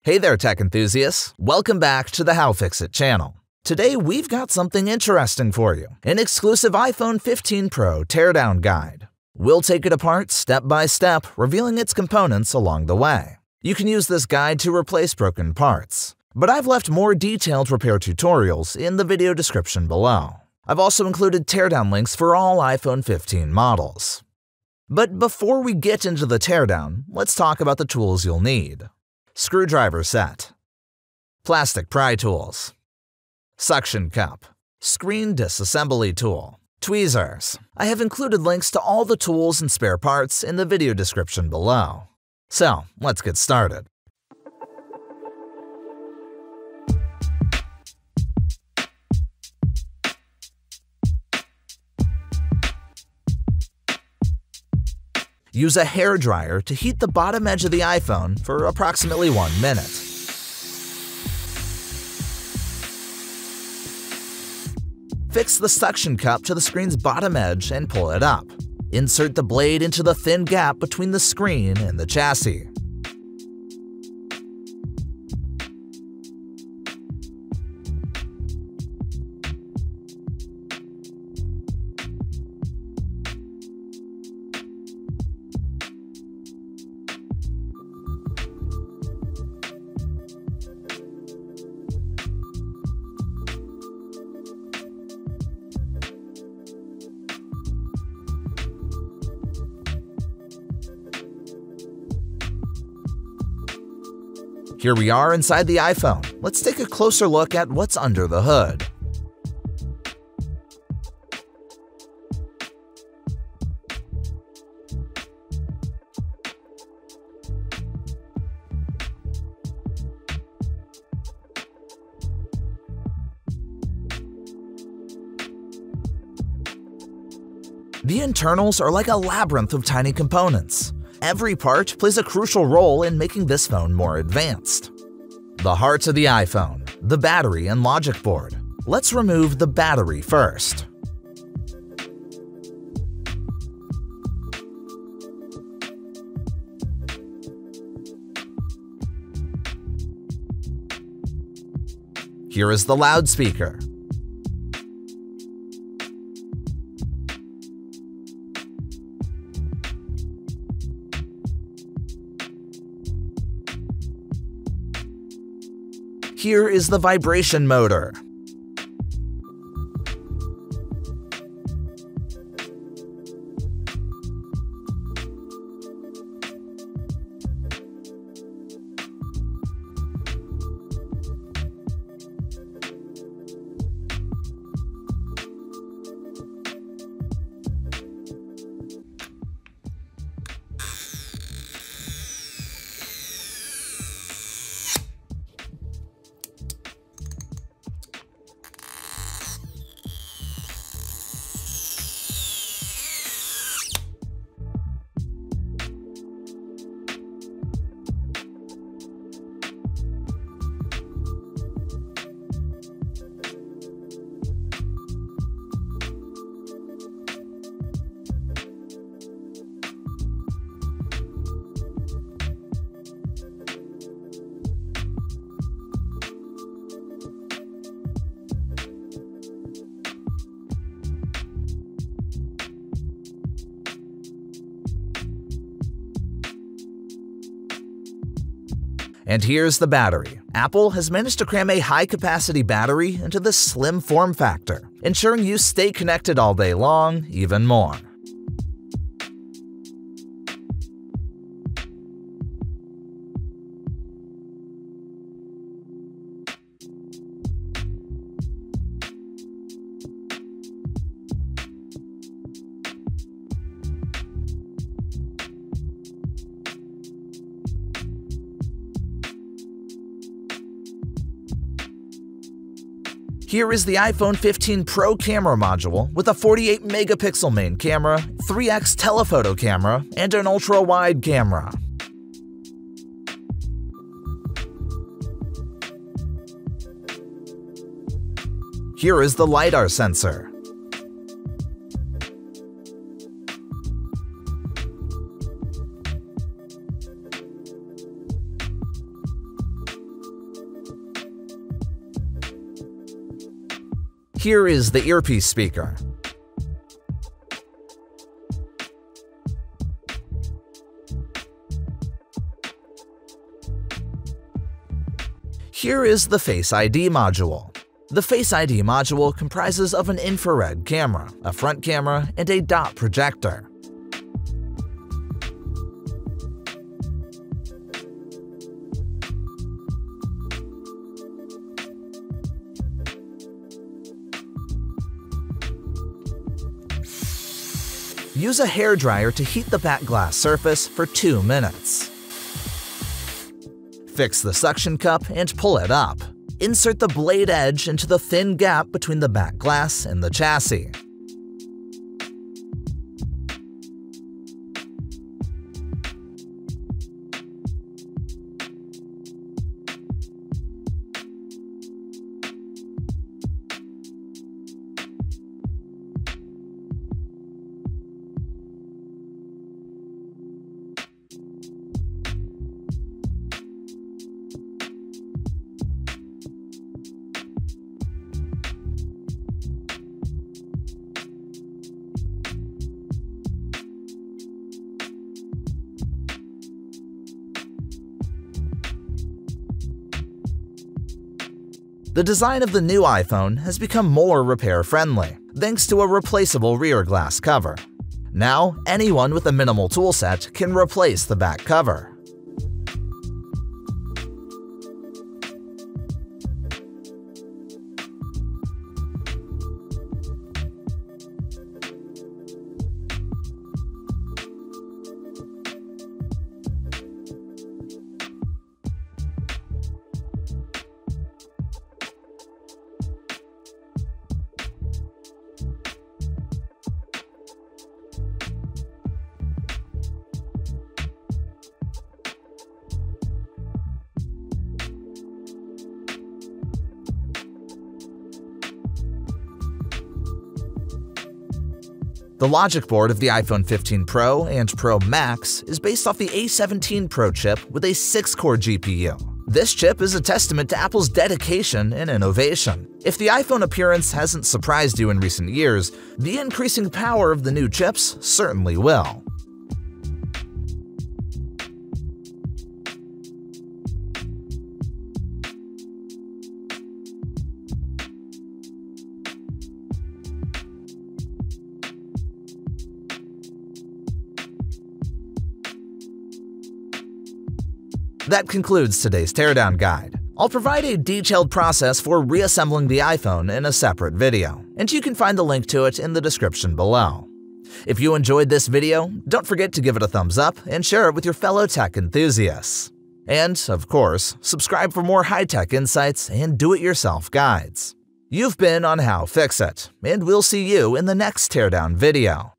Hey there, tech enthusiasts! Welcome back to the How-FixIT channel. Today we've got something interesting for you, an exclusive iPhone 15 Pro teardown guide. We'll take it apart step by step, revealing its components along the way. You can use this guide to replace broken parts, but I've left more detailed repair tutorials in the video description below. I've also included teardown links for all iPhone 15 models. But before we get into the teardown, let's talk about the tools you'll need. Screwdriver set, plastic pry tools, suction cup, screen disassembly tool, tweezers. I have included links to all the tools and spare parts in the video description below. So, let's get started. Use a hairdryer to heat the bottom edge of the iPhone for approximately 1 minute. Fix the suction cup to the screen's bottom edge and pull it up. Insert the blade into the thin gap between the screen and the chassis. Here we are inside the iPhone. Let's take a closer look at what's under the hood. The internals are like a labyrinth of tiny components. Every part plays a crucial role in making this phone more advanced. The heart of the iPhone, the battery and logic board. Let's remove the battery first. Here is the loudspeaker. Here is the vibration motor. And here's the battery. Apple has managed to cram a high-capacity battery into this slim form factor, ensuring you stay connected all day long, even more. Here is the iPhone 15 Pro camera module with a 48-megapixel main camera, 3x telephoto camera, and an ultra-wide camera. Here is the Lidar sensor. Here is the Earpiece speaker. Here is the Face ID module. The Face ID module comprises of an infrared camera, a front camera, and a dot projector. Use a hairdryer to heat the back glass surface for 2 minutes. Fix the suction cup and pull it up. Insert the blade edge into the thin gap between the back glass and the chassis. The design of the new iPhone has become more repair-friendly, thanks to a replaceable rear glass cover. Now, anyone with a minimal toolset can replace the back cover. The logic board of the iPhone 15 Pro and Pro Max is based off the A17 Pro chip with a 6-core GPU. This chip is a testament to Apple's dedication and innovation. If the iPhone appearance hasn't surprised you in recent years, the increasing power of the new chips certainly will. That concludes today's teardown guide. I'll provide a detailed process for reassembling the iPhone in a separate video, and you can find the link to it in the description below. If you enjoyed this video, don't forget to give it a thumbs up and share it with your fellow tech enthusiasts. And, of course, subscribe for more high-tech insights and do-it-yourself guides. You've been on How-FixIT, and we'll see you in the next teardown video.